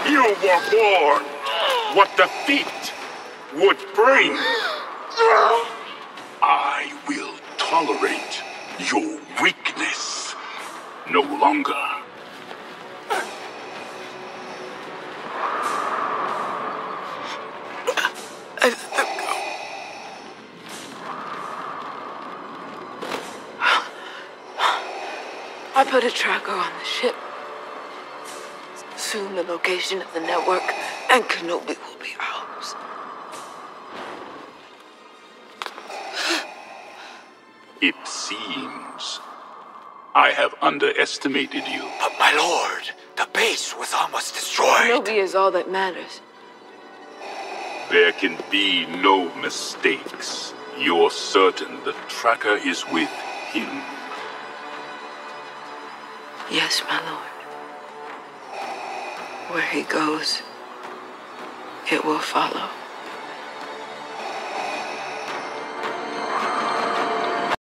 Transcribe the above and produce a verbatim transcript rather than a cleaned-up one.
You were warned what defeat would bring. I will tolerate your weakness no longer. I put a tracker on the ship. Soon the location of the network and Kenobi will be ours. It seems I have underestimated you. But my lord, the base was almost destroyed. Kenobi is all that matters. There can be no mistakes. You're certain the tracker is with him. Yes, my lord. Where he goes, it will follow.